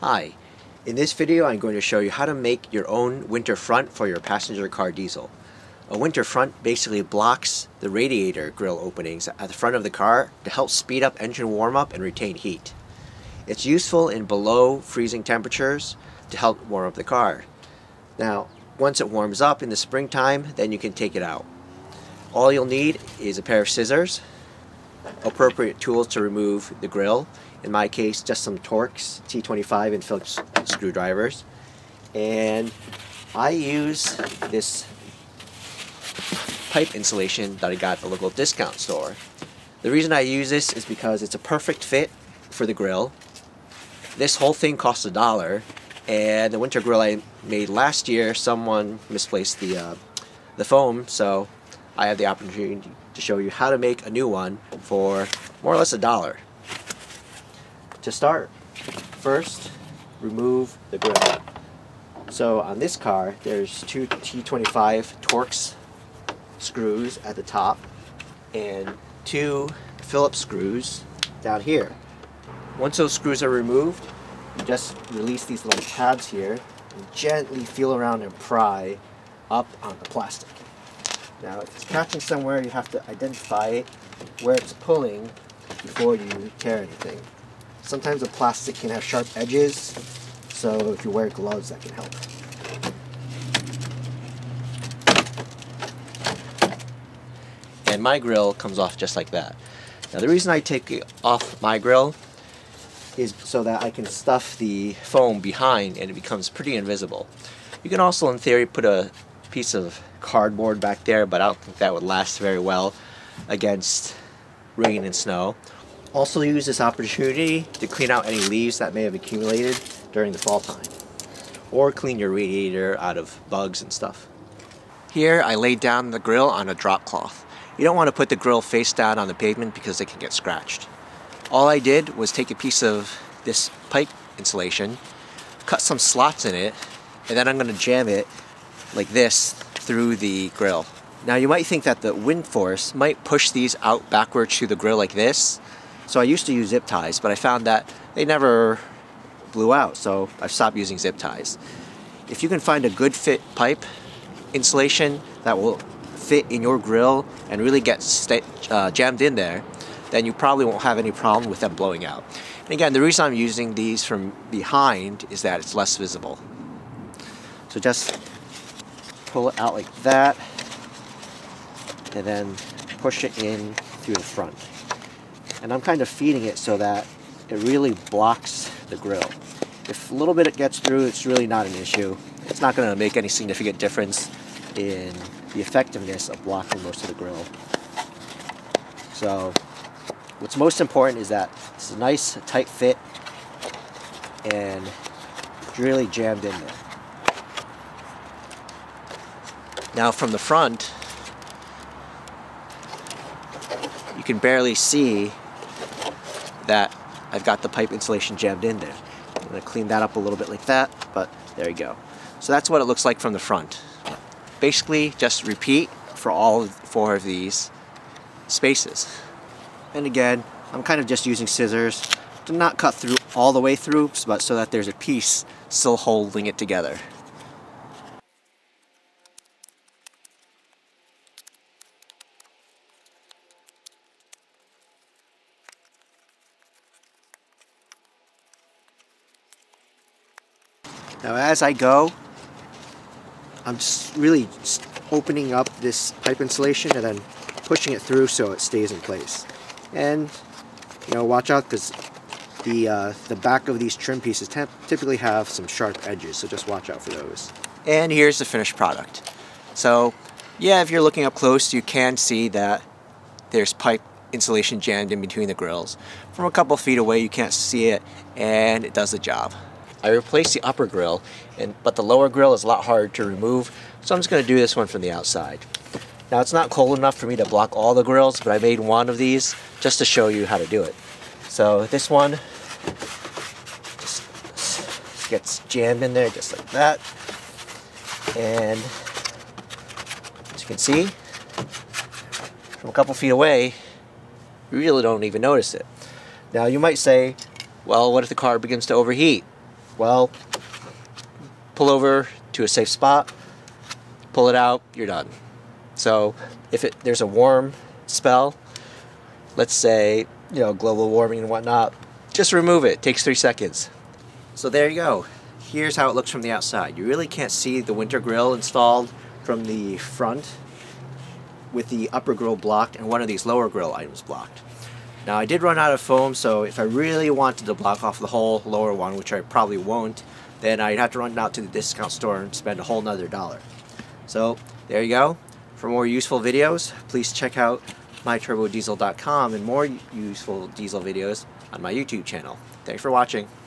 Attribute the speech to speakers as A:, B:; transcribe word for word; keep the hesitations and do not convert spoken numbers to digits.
A: Hi, in this video I'm going to show you how to make your own winter front for your passenger car diesel. A winter front basically blocks the radiator grill openings at the front of the car to help speed up engine warm-up and retain heat. It's useful in below freezing temperatures to help warm up the car. Now, once it warms up in the springtime, then you can take it out. All you'll need is a pair of scissors, appropriate tools to remove the grill. In my case, just some Torx T twenty-five and Phillips screwdrivers. And I use this pipe insulation that I got at the local discount store. The reason I use this is because it's a perfect fit for the grill. This whole thing costs a dollar, and the winter grill I made last year, someone misplaced the, uh, the foam, so I have the opportunity to show you how to make a new one for more or less a dollar. To start, first remove the grill. So on this car there's two T twenty-five Torx screws at the top and two Phillips screws down here. Once those screws are removed, you just release these little tabs here and gently feel around and pry up on the plastic. Now if it's catching somewhere, you have to identify where it's pulling before you tear anything. Sometimes the plastic can have sharp edges, so if you wear gloves, that can help. And my grill comes off just like that. Now the reason I take it off my grill is so that I can stuff the foam behind and it becomes pretty invisible. You can also, in theory, put a piece of cardboard back there, but I don't think that would last very well against rain and snow. Also use this opportunity to clean out any leaves that may have accumulated during the fall time, or clean your radiator out of bugs and stuff. Here I laid down the grill on a drop cloth. You don't want to put the grill face down on the pavement because it can get scratched. All I did was take a piece of this pipe insulation, cut some slots in it, and then I'm going to jam it like this through the grill. Now you might think that the wind force might push these out backwards to the grill like this. So I used to use zip ties, but I found that they never blew out, so I've stopped using zip ties. If you can find a good fit pipe insulation that will fit in your grill and really get uh, jammed in there, then you probably won't have any problem with them blowing out. And again, the reason I'm using these from behind is that it's less visible. So just pull it out like that, and then push it in through the front. And I'm kind of feeding it so that it really blocks the grill. If a little bit it gets through, it's really not an issue. It's not going to make any significant difference in the effectiveness of blocking most of the grill. So what's most important is that it's a nice tight fit and it's really jammed in there. Now from the front, you can barely see that I've got the pipe insulation jammed in there. I'm going to clean that up a little bit like that, but there you go. So that's what it looks like from the front. Basically, just repeat for all four of these spaces. And again, I'm kind of just using scissors to not cut through all the way through, but so that there's a piece still holding it together. Now as I go, I'm just really just opening up this pipe insulation and then pushing it through so it stays in place. And you know, watch out because the uh, the back of these trim pieces typically have some sharp edges, so just watch out for those. And here's the finished product. So yeah, if you're looking up close, you can see that there's pipe insulation jammed in between the grills. From a couple feet away, you can't see it, and it does the job. I replaced the upper grill, and but the lower grill is a lot harder to remove, so I'm just going to do this one from the outside. Now it's not cold enough for me to block all the grills, but I made one of these just to show you how to do it. So this one just gets jammed in there just like that, and as you can see, from a couple feet away, you really don't even notice it. Now you might say, well, what if the car begins to overheat? Well, pull over to a safe spot, pull it out, you're done. So if it, there's a warm spell, let's say, you know, global warming and whatnot, just remove it. It takes three seconds. So there you go. Here's how it looks from the outside. You really can't see the winter grill installed from the front with the upper grill blocked and one of these lower grill items blocked. Now I did run out of foam, so if I really wanted to block off the whole lower one, which I probably won't, then I'd have to run out to the discount store and spend a whole nother dollar. So there you go. For more useful videos, please check out my turbo diesel dot com and more useful diesel videos on my YouTube channel. Thanks for watching.